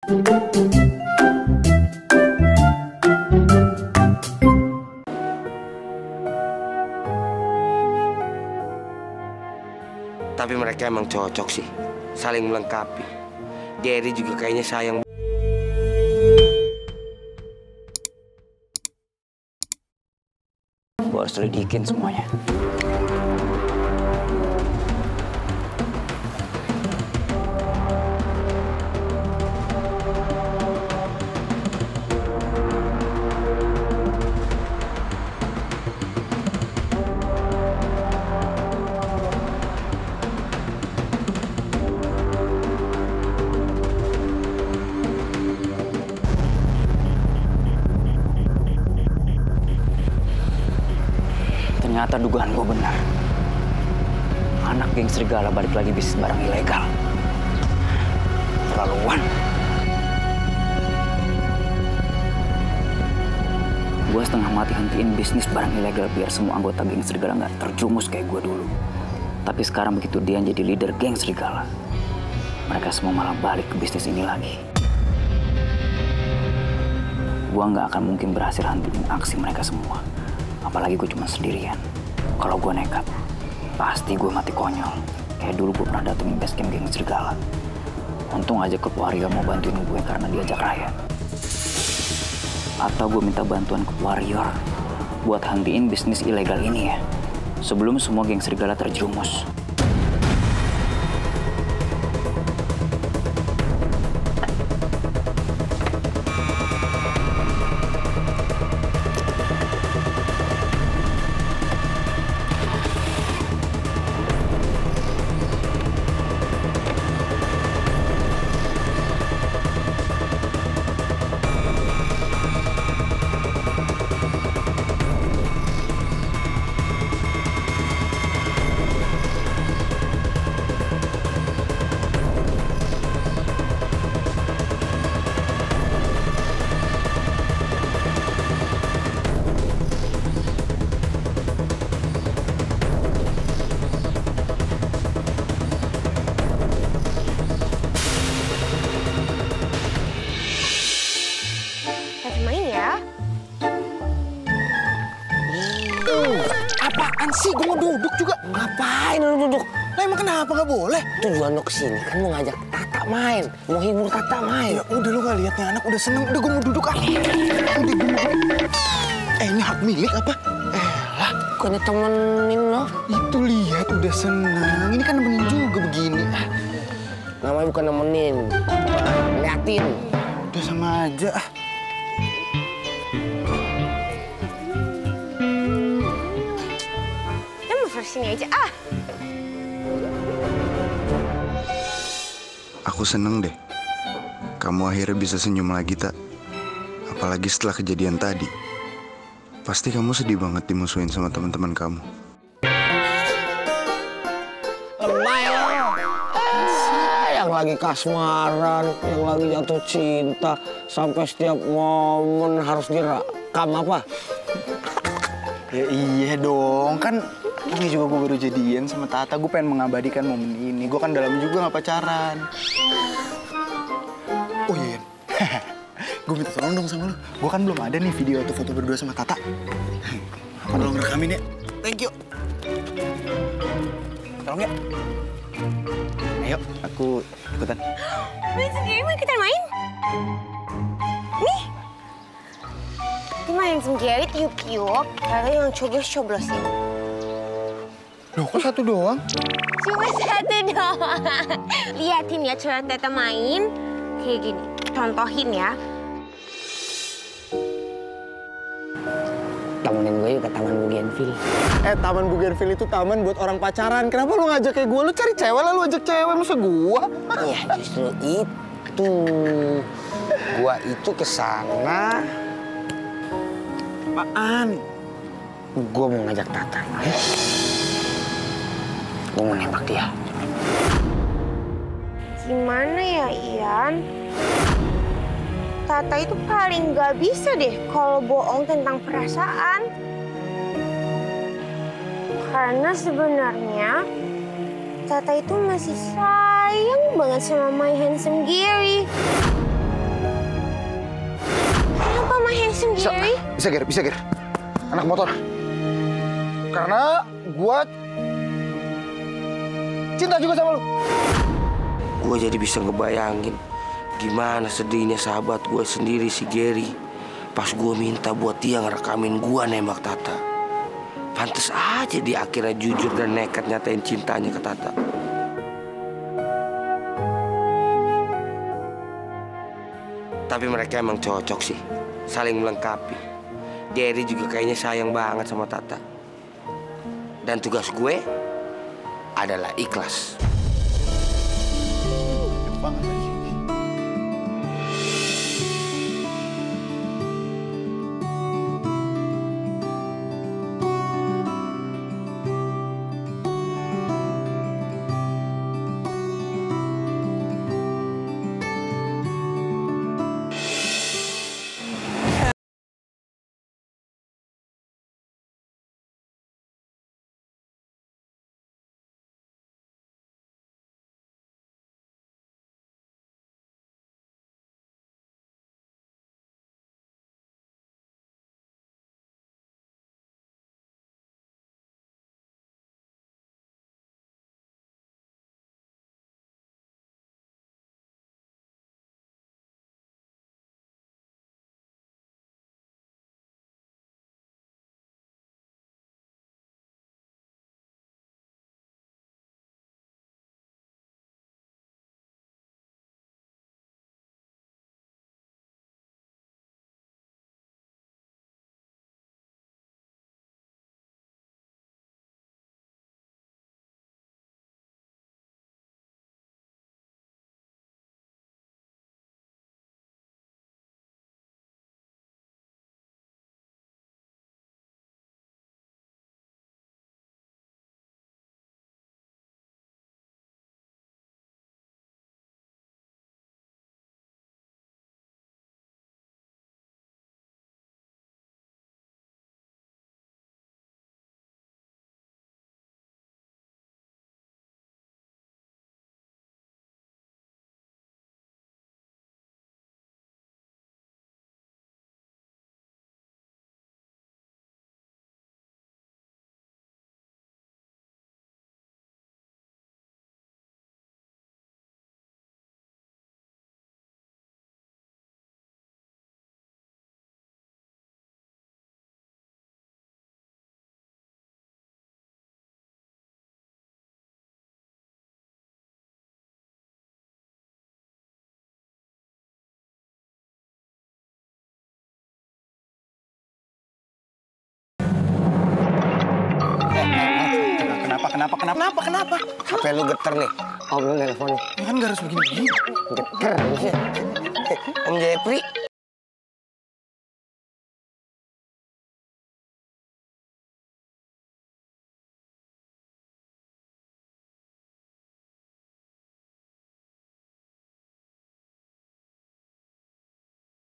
Tapi mereka emang cocok sih, saling melengkapi. Gary juga kayaknya sayang. Gue harus selidikin semuanya. Ternyata dugaan gue benar. Anak geng serigala balik lagi bisnis barang ilegal. Terlaluan. Gue setengah mati hentiin bisnis barang ilegal biar semua anggota geng serigala nggak terjumus kayak gue dulu. Tapi sekarang begitu dia jadi leader geng serigala, mereka semua malah balik ke bisnis ini lagi. Gue nggak akan mungkin berhasil hentiin aksi mereka semua. Apalagi gue cuma sendirian. Kalau gue nekat, pasti gue mati konyol. Kayak dulu gue pernah datengin base camp geng serigala. Untung aja klub Warrior mau bantuin gue karena diajak Raya. Atau gue minta bantuan klub Warrior buat hentiin bisnis ilegal ini ya. Sebelum semua geng serigala terjerumus. Apaan sih? Gue mau duduk juga. Ngapain lu duduk? Lah emang kenapa nggak boleh? Tujuan lo kesini kan mau ngajak Tata main, mau hibur Tata main. Ya udah lu nggak lihat nih anak udah seneng, udah gue mau duduk ah. Udah gue mau. Ini hak milik apa? Lah, bukannya temenin lo? Itu lihat udah seneng. Ini kan nemenin juga begini. Namanya bukan nemenin, liatin. Udah sama aja ah. Sini aja ah. Aku seneng deh. Kamu akhirnya bisa senyum lagi, Tak. Apalagi setelah kejadian tadi. Pasti kamu sedih banget dimusuhin sama teman-teman kamu. Lebay lo. Yang lagi kasmaran, yang lagi jatuh cinta, sampai setiap momen harus direkam apa? Ya iya dong, kan ini juga gue baru jadian sama Tata. Gue pengen mengabadikan momen ini. Gue kan dalam juga gak pacaran. Oh iya, gue minta tolong dong sama lo. Gue kan belum ada nih video atau foto berdua sama Tata. Tolong rekamin ya. Thank you. Tolong ya. Ayo, aku ikutan. Main sendiri mau ikutan main? Nih. Ini main sendiri tiup-tiup, lalu yang coblos-coblosin. Loh, kok satu doang? Cuma satu doang. Liatin ya cara Tata main. Kayak gini, contohin ya. Temenin gue yuk ke Taman Bougainville. Taman Bougainville itu taman buat orang pacaran. Kenapa lu ngajak kayak gue? Lu cari cewek lah, lu ajak cewek. Masa gue? Iya, justru itu. Gua itu kesana. Apaan? Gua mau ngajak Tata. Gue mau nembak dia. Gimana ya, Ian? Tata itu paling gak bisa deh kalau bohong tentang perasaan. Karena sebenarnya Tata itu masih sayang banget sama my handsome Gary. Bisa Ger. Anak motor. Karena gua cinta juga sama lu. Gue jadi bisa ngebayangin gimana sedihnya sahabat gue sendiri si Gary pas gue minta buat dia ngerekamin gue nembak Tata. Pantes aja dia akhirnya jujur dan nekat nyatain cintanya ke Tata. Tapi mereka emang cocok sih, saling melengkapi. Gary juga kayaknya sayang banget sama Tata. Dan tugas gue adalah ikhlas. Banget lagi. Kenapa? HP lu geter nih. Om lu nelfon nih. Ya kan gak harus begini-begini. Geter sih. Om Jepri.